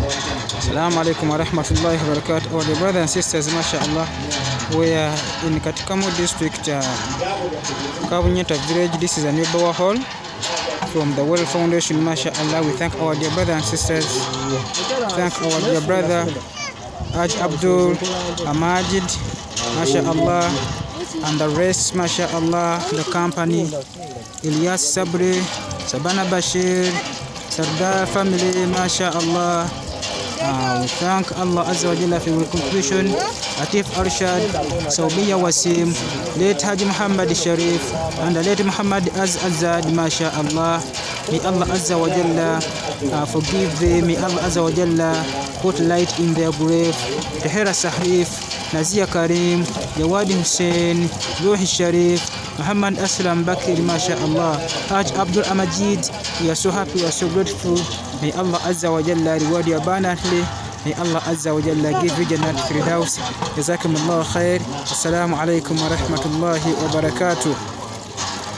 Assalamu alaikum wa rahmatullahi wa barakatuh. Our dear brothers and sisters, mashallah, we are in Katikamo district, Kabunyeta village. This is a neighbor hall from the World Foundation, mashallah. We thank our dear brothers and sisters. Thank our dear brother Aj Abdul Amajid, mashallah, and the rest, mashallah, the company, Ilyas Sabri, Sabana Bashir, Sardar family, mashallah. We thank Allah Azza wa Jalla for your contribution. Atif Arshad, Saubiya Wasim, late Haji Muhammad Sharif, and the late Muhammad Azad, mashallah. May Allah Azza wa Jalla forgive them. May Allah Azza wa Jalla put light in their grave. Tahira Sahrif, Nazia Karim, Jawadi Hussein, Ruhi Sharif, Muhammad Aslam Bakir, mashallah. Haj Abdul Amajid, we are so happy, we are so grateful. May Allah Azza wa Jalla reward you abundantly. May Allah Azza wa Jalla give you Jannat Firdaus. Jazakumullah khair. Assalamu alaikum wa rahmatullahi wa barakatuh.